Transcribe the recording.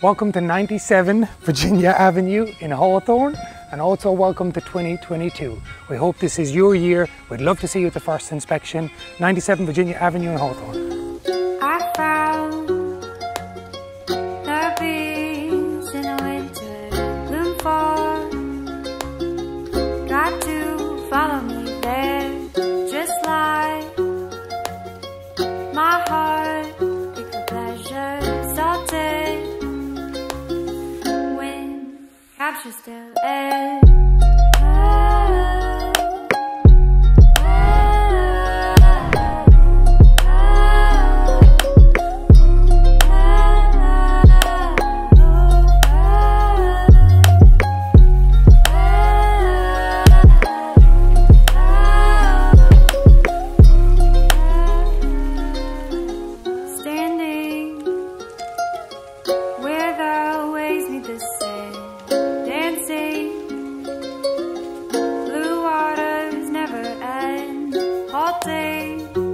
Welcome to 97 Virginia Avenue in Hawthorne, and also welcome to 2022. We hope this is your year. We'd love to see you at the first inspection. 97 Virginia Avenue in Hawthorne. I found the bees in a winter bloom for. Got to follow me there, just like my heart, pick a pleasure, salted. Capture still air. Standing where the waves meet the sand. Blue waters never end, halting.